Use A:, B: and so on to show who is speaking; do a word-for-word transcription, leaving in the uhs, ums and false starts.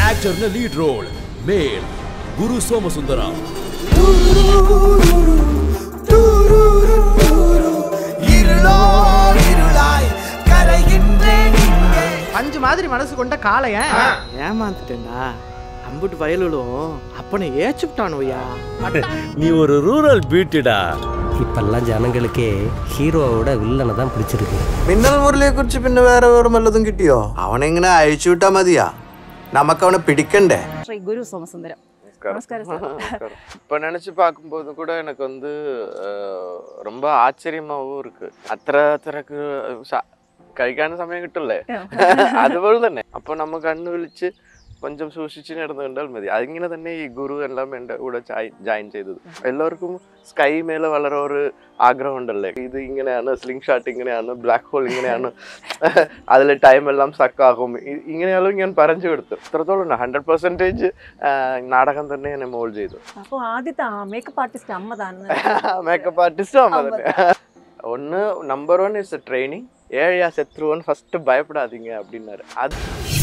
A: Actor in the lead role, male Gurusomasundaram.
B: அஞ்சு மாதிரி மனசு கொண்ட காளைய
C: ஏமாந்துட்டேன்டா. அம்புட்டு வயலும் அப்பனை ஏச்சுட்டானுயா.
D: நீ ஒரு ரூரல் பியூட்டிடா.
E: இப்பெல்லாம் ஜனங்களுக்கே ஹீரோவோட வில்லனை தான் பிடிச்சிருக்கு.
F: മിന്നൽ മുരളിയെ കുറിച്ച് പിന്നെ വേറെ വേറെ വല്ലതും കിട്ടിയോ? അവനെങ്ങനെ അയച്ചു വിട്ടാ മതിയാ? നമുക്ക് അവനെ പിടിക്കണ്ടേ?
G: ശ്രീ ഗുരുസോമസുന്ദരം. നമസ്കാരം சார்.
H: இப்போ நினச்சி பார்க்கும்போது கூட எனக்கு வந்து ரொம்ப ஆச்சரியமாகவும் இருக்குது. அத்தனை அத்தனைக்கு കഴിക്കാൻ സമയം കിട്ടില്ലേ അതുപോലെ തന്നെ അപ്പോൾ നമ്മൾ കണ്ണു വിളിച്ച് കൊഞ്ചം സൂക്ഷിച്ച് നടന്നു കണ്ടാൽ മതി. അതിങ്ങനെ തന്നെ ഈ ഗുരു എല്ലാം എൻ്റെ കൂടെ ജോയിൻ ചെയ്തത്. എല്ലാവർക്കും സ്കൈ മേലെ വളരെ ഒരു ആഗ്രഹം ഉണ്ടല്ലേ, ഇത് ഇങ്ങനെയാണ്, സ്ലിംഗ് ഷാട്ട് ഇങ്ങനെയാണ്, ബ്ലാക്ക് ഹോൾ ഇങ്ങനെയാണ്, അതിൽ ടൈം എല്ലാം സക്കാകും, ഇങ്ങനെയെല്ലാം ഞാൻ പറഞ്ഞു കൊടുത്തു. എത്രത്തോളം ഹൺഡ്രഡ് പെർസെൻറ്റേജ് നാടകം തന്നെ എന്നെ മോൾ ചെയ്തു.
G: അപ്പോൾ ആദ്യത്തെ മേക്കപ്പ് ആർട്ടിസ്റ്റ് അമ്മ തന്നെ.
H: മേക്കപ്പ് ആർട്ടിസ്റ്റും അമ്മ തന്നെ. ഒന്ന് നമ്പർ വൺ ഇസ് ട്രെയിനിങ്. ஏழையா செத்துருவோன்னு ஃபஸ்ட்டு பயப்படாதீங்க அப்படின்னாரு. அது